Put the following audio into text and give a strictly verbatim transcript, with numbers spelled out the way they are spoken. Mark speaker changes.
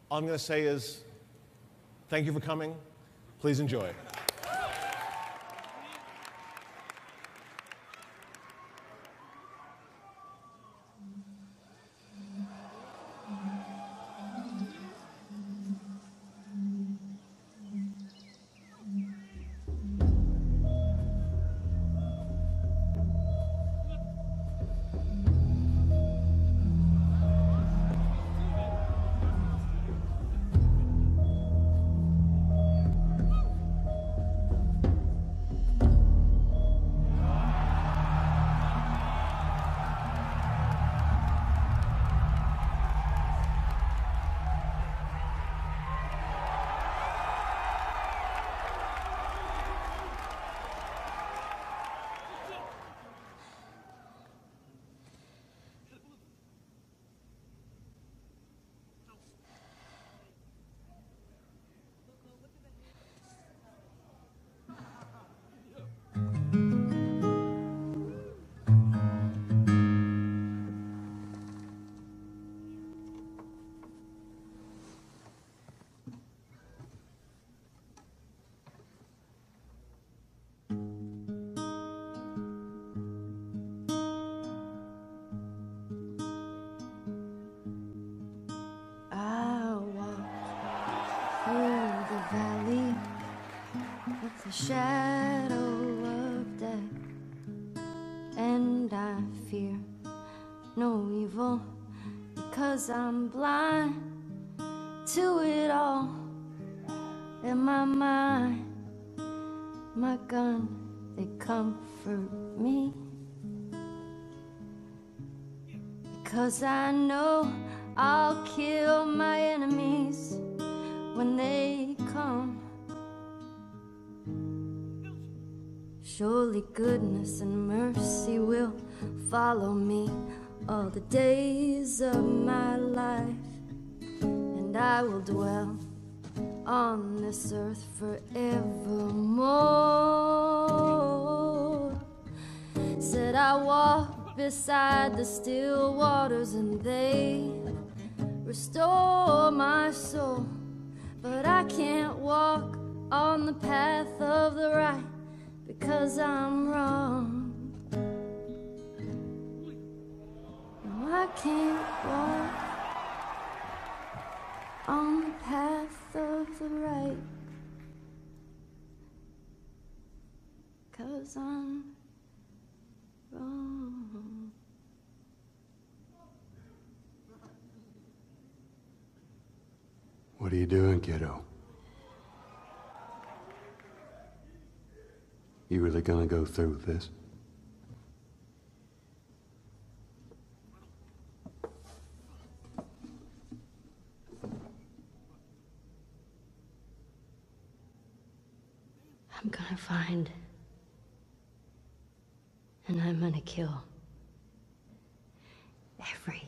Speaker 1: All I'm going to say is thank you for coming. Please enjoy.
Speaker 2: The shadow of death, and I fear no evil because I'm blind to it all. In my mind, my gun, they comfort me, because I know I'll kill my enemies when they come. Surely goodness and mercy will follow me all the days of my life, and I will dwell on this earth forevermore. Said I walk beside the still waters and they restore my soul, but I can't walk on the path of the right because I'm wrong. No, I can't walk on the path of the right, 'cause I'm wrong.
Speaker 3: What are you doing, kiddo? You really gonna go through with this?
Speaker 2: I'm gonna find, and I'm gonna kill every